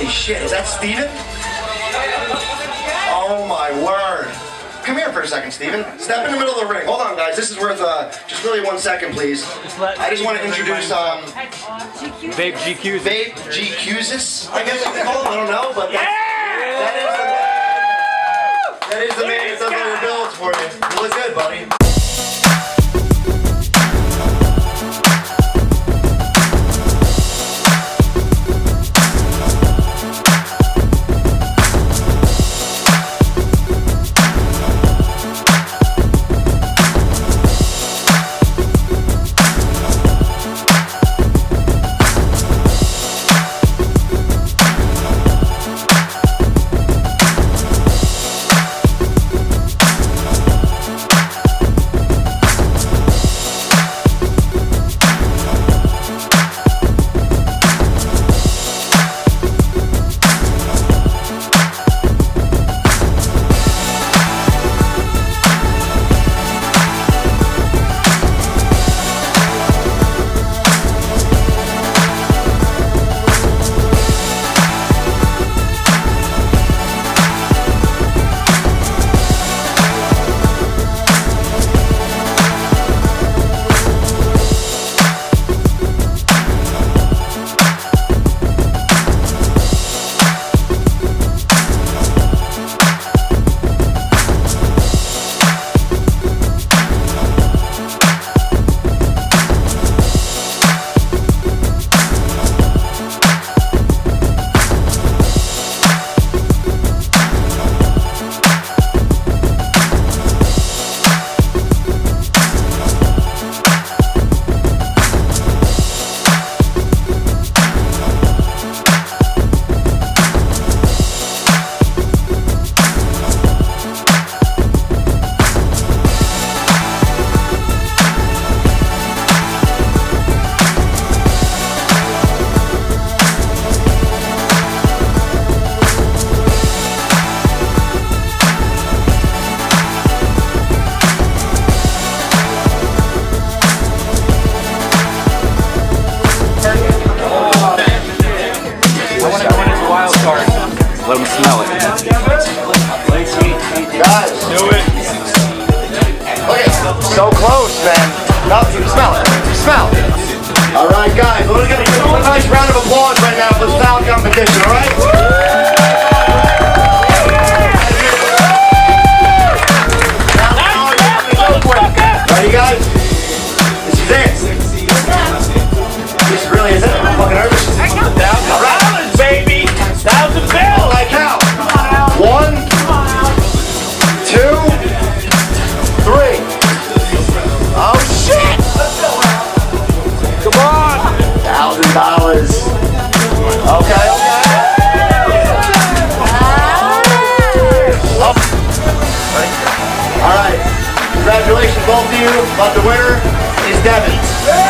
shit, is that Steven? Oh my word. Come here for a second, Steven. Step in the middle of the ring. Hold on, guys. This is worth just really 1 second, please. I just want to introduce Vape GQs. Vape GQs, I guess what they call them. I don't know, but that is the man that does all your builds for you. You look good, buddy. Let them smell it. Guys, do it. Okay, so close, man. No, you smell it. Smell it. All right, guys, we're gonna give a nice round of applause right now for the style competition. All right. Ready, guys? This is it. This really is it. I'm fucking nervous. All right, baby. $1,000 bills. Like how? 1, 2, 3. Oh shit! Come on. $1,000. Okay. All right. Congratulations, both of you. But the winner is Devin.